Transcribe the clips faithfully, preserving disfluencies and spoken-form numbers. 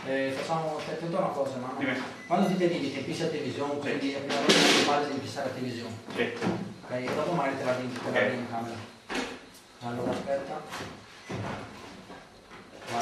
Eh, facciamo attento a una cosa, ma Dime. quando ti dedichi ti fissi la televisione, sì. Quindi la prima volta che parli devi fissare la televisione. Sì. Ok, e dopo magari te la vedi te la vedi in camera. Allora aspetta. Vai.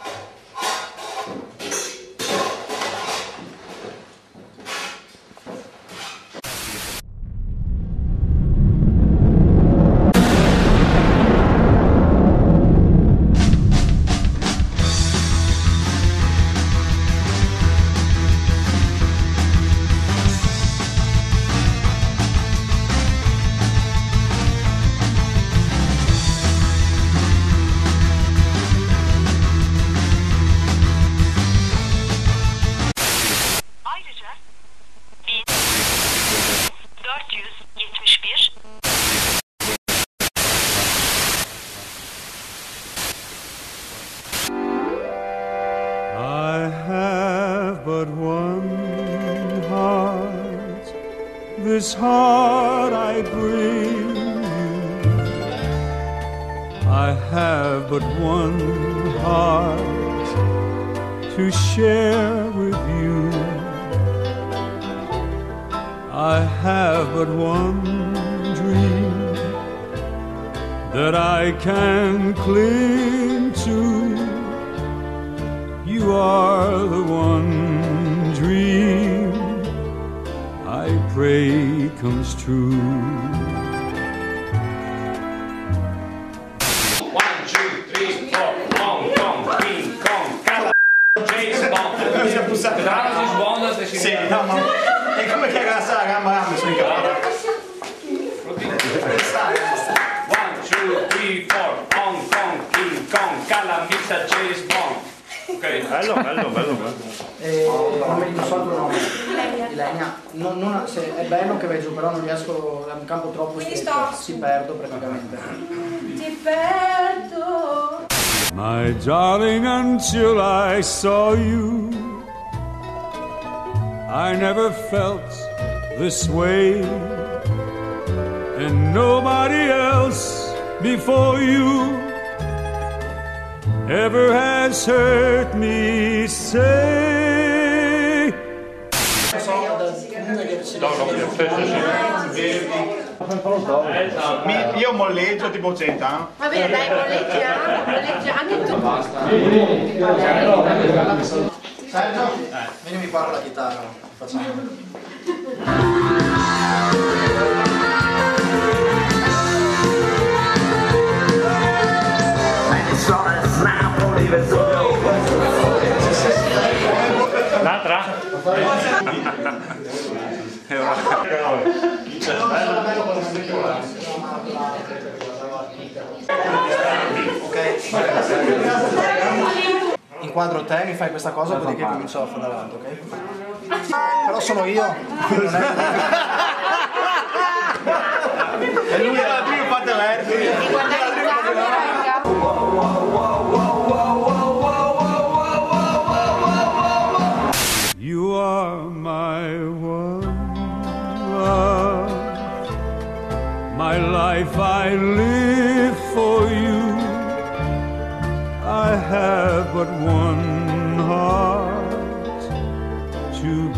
I have but one heart, this heart I bring you. I have but one heart to share with you. I have but one dream that I can cling to. You are the one dream I pray comes true. One, two, three, four, Hong Kong, King Kong, Cala, James Bond. Bravo, si sbonda, stai Sì, no, ma è come che aggrassa la gamba a me sui cavalli. One, two, three, four, Hong Kong, King Kong, Cala, mister James Bond. Ok. Bello, bello, bello, bello. Eh, non mi ricordo il nome. Di legna. Non, non, se, è bello che vai giù, però non riesco, è un campo troppo stretto. Si perdo praticamente. Ti perdo. My darling, until I saw you, I never felt this way, and nobody else before you ever has hurt me, say. Mi, io molleggio tipo centa. Va bene, dai, molleggiamo, molleggiamo anche tu. Basta. Sergio, vieni mi parla la chitarra. Facciamo. L'altra? Inquadro te, mi fai questa cosa, dopodiché comincio a fare avanti, ok? Però sono io. Non è... E lui era la prima parte verdi. E guardare in camera, You are my one love, my life I live for you. I have but one heart to